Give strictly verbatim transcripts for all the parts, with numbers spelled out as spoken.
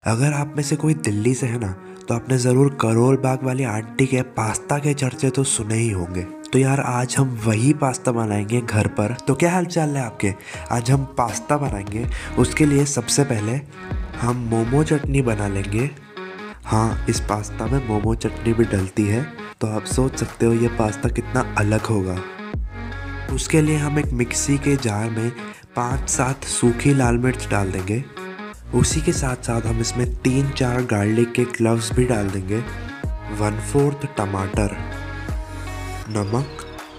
अगर आप में से कोई दिल्ली से है ना, तो आपने ज़रूर करोल बाग वाली आंटी के पास्ता के चर्चे तो सुने ही होंगे। तो यार आज हम वही पास्ता बनाएंगे घर पर। तो क्या हाल चाल है आपके? आज हम पास्ता बनाएंगे। उसके लिए सबसे पहले हम मोमो चटनी बना लेंगे। हाँ, इस पास्ता में मोमो चटनी भी डलती है, तो आप सोच सकते हो ये पास्ता कितना अलग होगा। उसके लिए हम एक मिक्सी के जार में पाँच सात सूखी लाल मिर्च डाल देंगे। उसी के साथ साथ हम इसमें तीन चार गार्लिक के क्लव्स भी डाल देंगे, वन फोर्थ टमाटर, नमक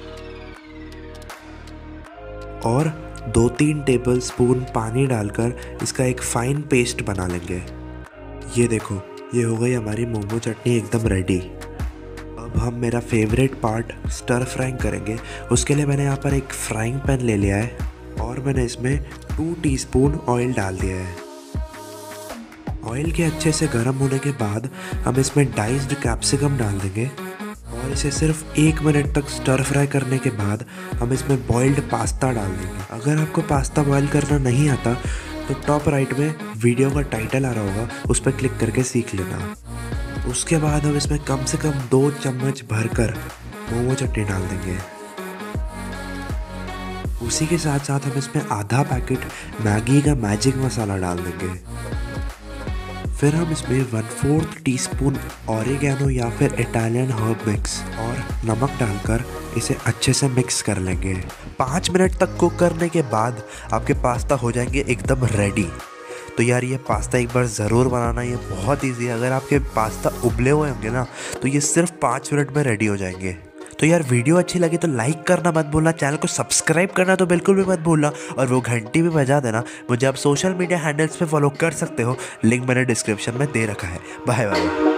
और दो तीन टेबल स्पून पानी डालकर इसका एक फाइन पेस्ट बना लेंगे। ये देखो, ये हो गई हमारी मोमो चटनी एकदम रेडी। अब हम मेरा फेवरेट पार्ट स्टर फ्राइंग करेंगे। उसके लिए मैंने यहाँ पर एक फ्राइंग पैन ले लिया है और मैंने इसमें टू टीस्पून ऑयल डाल दिया है। ऑयल के अच्छे से गर्म होने के बाद हम इसमें डाइस्ड कैप्सिकम डाल देंगे और इसे सिर्फ एक मिनट तक स्टर फ्राई करने के बाद हम इसमें बॉइल्ड पास्ता डाल देंगे। अगर आपको पास्ता बॉईल करना नहीं आता तो टॉप राइट में वीडियो का टाइटल आ रहा होगा, उस पर क्लिक करके सीख लेना। उसके बाद हम इसमें कम से कम दो चम्मच भरकर मोमो चटनी डाल देंगे। उसी के साथ साथ हम इसमें आधा पैकेट मैगी का मैजिक मसाला डाल देंगे। फिर हम इसमें one fourth teaspoon oregano या फिर इटालियन हर्ब मिक्स और नमक डालकर इसे अच्छे से मिक्स कर लेंगे। पाँच मिनट तक कुक करने के बाद आपके पास्ता हो जाएंगे एकदम रेडी। तो यार ये पास्ता एक बार ज़रूर बनाना, ये बहुत इजी है। अगर आपके पास्ता उबले हुए होंगे ना, तो ये सिर्फ पाँच मिनट में रेडी हो जाएंगे। तो यार वीडियो अच्छी लगी तो लाइक करना मत भूलना, चैनल को सब्सक्राइब करना तो बिल्कुल भी मत भूलना और वो घंटी भी बजा देना। मुझे आप सोशल मीडिया हैंडल्स पे फॉलो कर सकते हो, लिंक मैंने डिस्क्रिप्शन में दे रखा है। Bye bye.